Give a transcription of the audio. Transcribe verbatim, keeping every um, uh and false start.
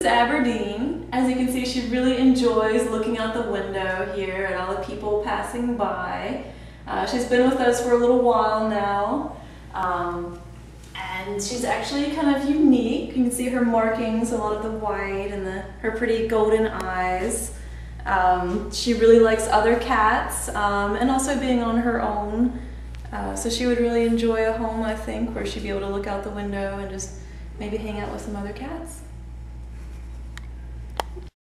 Aberdeen. As you can see, she really enjoys looking out the window here at all the people passing by. Uh, she's been with us for a little while now, um, and she's actually kind of unique. You can see her markings, a lot of the white and the, her pretty golden eyes. Um, she really likes other cats um, and also being on her own. Uh, so she would really enjoy a home, I think, where she'd be able to look out the window and just maybe hang out with some other cats.